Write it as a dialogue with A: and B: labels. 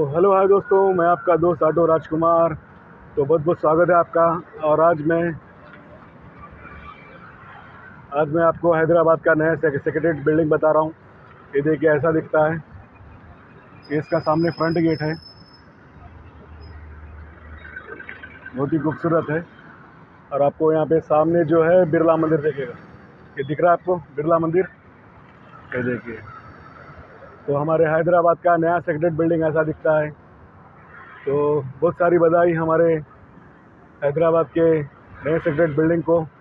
A: Hello hi दोस्तों, मैं आपका दोस्त ऑटो राजकुमार। तो बहुत बहुत स्वागत है आपका। और आज मैं आपको हैदराबाद का नया सेक्रेटरीट बिल्डिंग बता रहा हूँ। ये देखिए, ऐसा दिखता है। ये इसका सामने फ्रंट गेट है, बहुत ही खूबसूरत है। और आपको यहाँ पे सामने जो है बिरला मंदिर दिखेगा। ये दिख रहा है आपको बिरला मंदिर? ये देखिए। तो हमारे हैदराबाद का नया सेक्रेटरीट बिल्डिंग ऐसा दिखता है। तो बहुत सारी बधाई हमारे हैदराबाद के नए सेक्रेटरीट बिल्डिंग को।